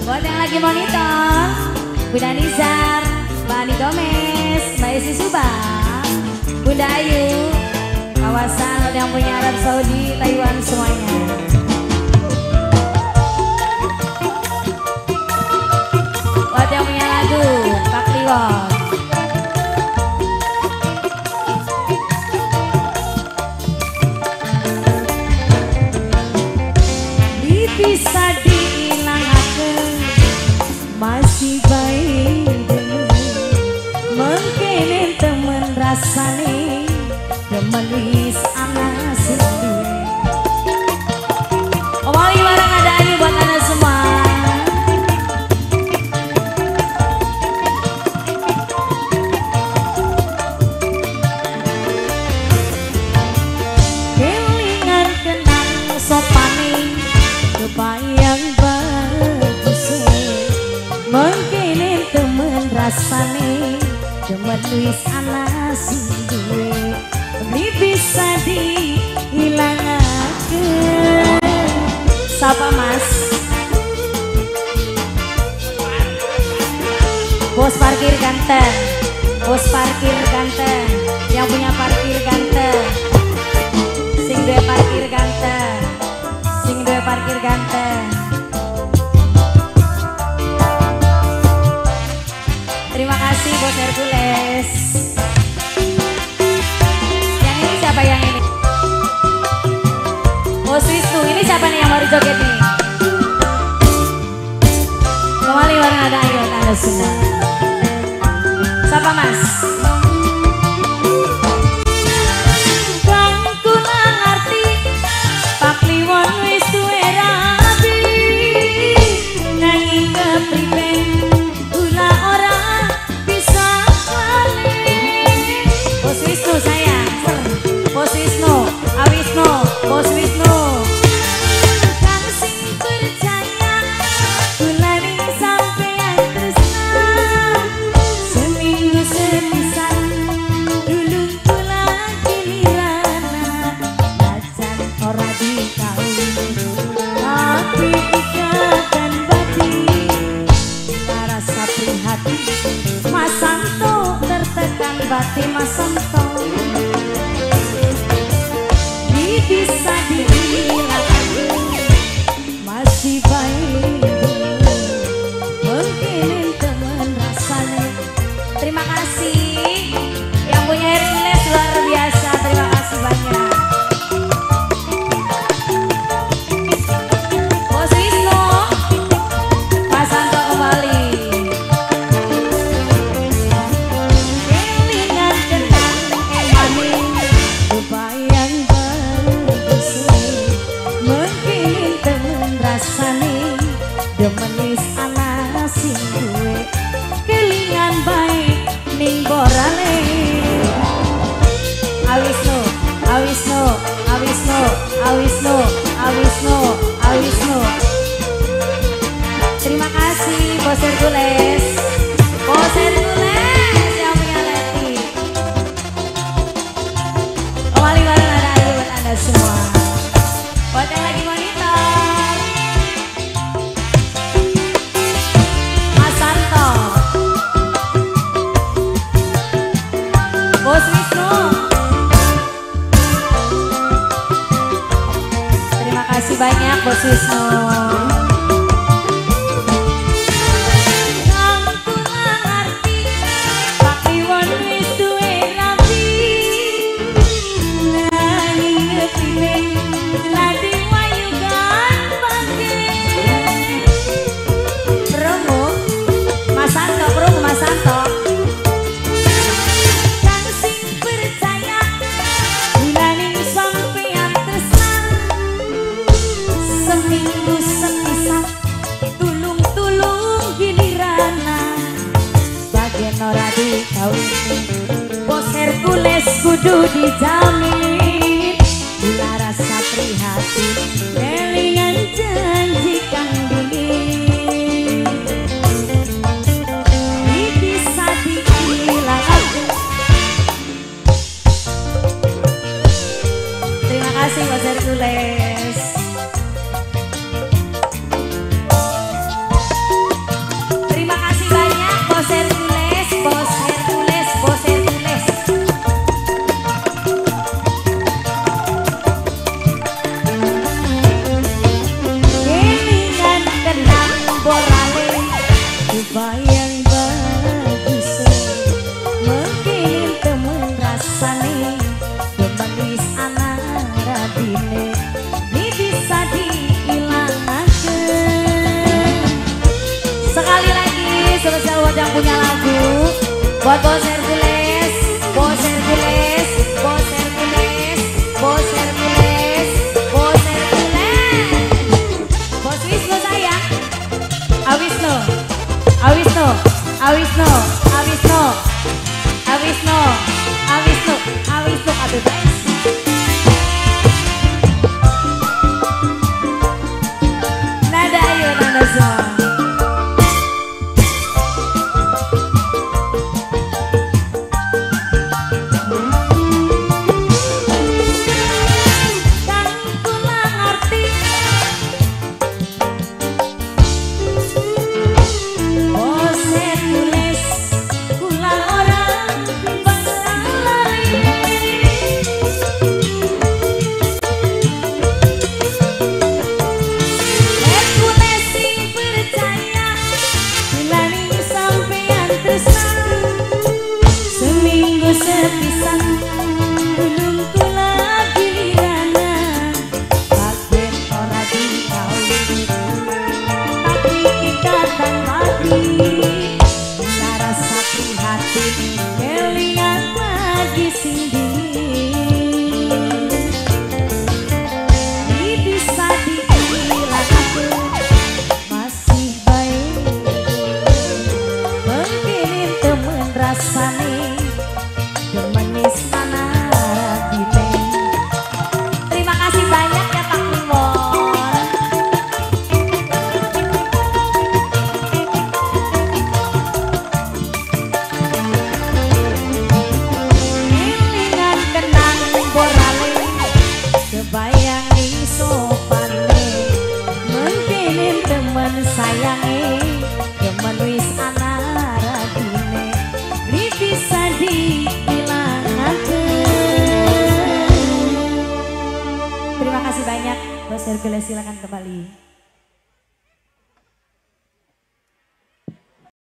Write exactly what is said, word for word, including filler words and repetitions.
Buat yang lagi monitor, Bunda Nizar, Mbak Ani Gomez, Mbak Esi Subang, Bunda Ayu, kawasan yang punya Arab Saudi, Taiwan semuanya. Buat yang punya lagu, Pak Kliwon. Bisa diilangkan masih baik mungkin temen rasane temen wis ana sendiri. Omali bareng ada Ayu buat anda semua. Kelingan kenang sopane kebayang bagus mungkin temen rasane temen wis ana sendiri ini bisa dihilangakan. Sapa Mas? Bos parkir ganteng, bos parkir ganteng, yang punya parkir ganteng, sing duwe parkir ganteng, sing duwe parkir ganteng. Terima kasih Bos Hercules. Yang ini siapa yang ini? Bos Wisnu, ini siapa nih yang baru joget nih? Kembali bareng ada Ayu Tanda Sunda. Siapa Mas? Bos Wisnu kang sing percaya kulani sampean tresna seminggu sepisan dulung kula gilirana najan ora dikawin tapi ikatan batin rasa prihatin Mas Santo tertekan batin Mas Santo bisa dihilangkan masih baik mungkin temen rasanya. Terima kasih yang punya Hercules luar biasa, terima kasih banyak. Bos Wisnu, Mas Santo kembali. Kelingan kenang emani kebayang mungkin temen rasane demen wis ana sing duwe kelingan baik ning borale. Awisnu, Awisnu, Awisnu, Awisnu, Awisnu, Awisnu. Terima kasih Bos Hercules, Bos Hercules yang punya Leti. Kembali bareng ada Ayu buat anda semua. Buat yang lagi monitor, Mas Santo, Bos Wisnu. Terima kasih banyak Bos Wisnu. Bos Hercules kudu dijamin bila rasa prihatin kelingan janji kang dingin bisa dihilangkan. Terima kasih Bos Hercules. radine ini bisa dihilangkan. Sekali lagi spesial buat yang punya lagu, buat Bos Hercules, Bos Hercules, Bos Hercules, Bos Hercules, Bos Hercules, Bos Wisnu sayang, Awisnu, Awisnu, Awisnu, Awisnu, Awisnu, Awisnu, Awisnu, aduh guys. Nada ayo nada semua. Sepisan belum kula giliran bagian ora dikawin tapi ikatan mati narasa hati kelingan lagi sindi ini bisa dihilangkan masih baik mungkin temen rasane manis mana radine. Terima kasih banyak ya Pak Limon. Ilingan kenang borale kebayang isopane mungkin temen sayange temen wis ana radine li bisa di. Terima kasih banyak, Bos Hercules, silakan kembali.